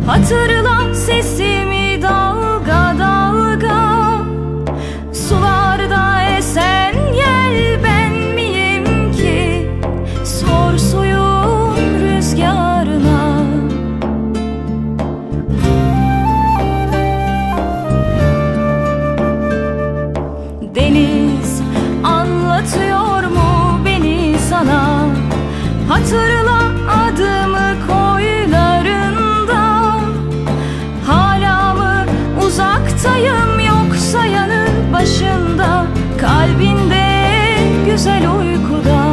Hatırla sesimi dalga dalga, sularda esen yel ben miyim ki? Sor suyun rüzgarına. Deniz anlatıyor mu beni sana? Hatırla adımı koylarında. Hala mı uzaktayım yoksa yanı başında? Kalbinde güzel uykuda.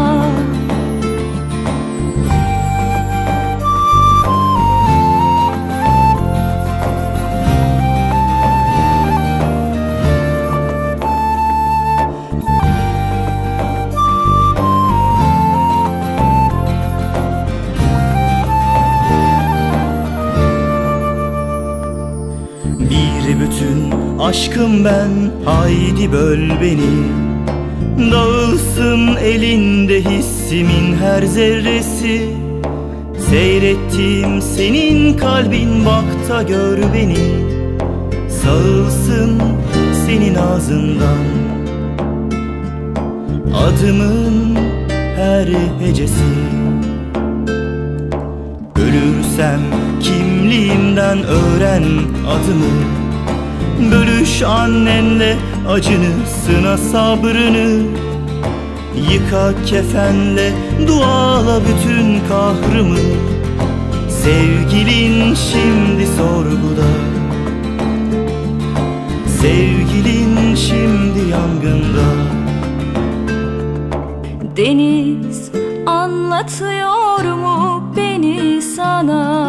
Bir bütün aşkım ben, haydi böl beni. Dağılsın elinde hissimin her zerresi. Seyrettim senin kalbin, bak da gör beni. Sağılsın senin ağzından adımın her hecesi. Ölürsem kimliğimden öğren adımı. Bölüş annenle acını, sına sabrını. Yıka kefenle, duala bütün kahrımı. Sevgilin şimdi sorguda, sevgilin şimdi yangında. Deniz anlatıyor mu beni sana?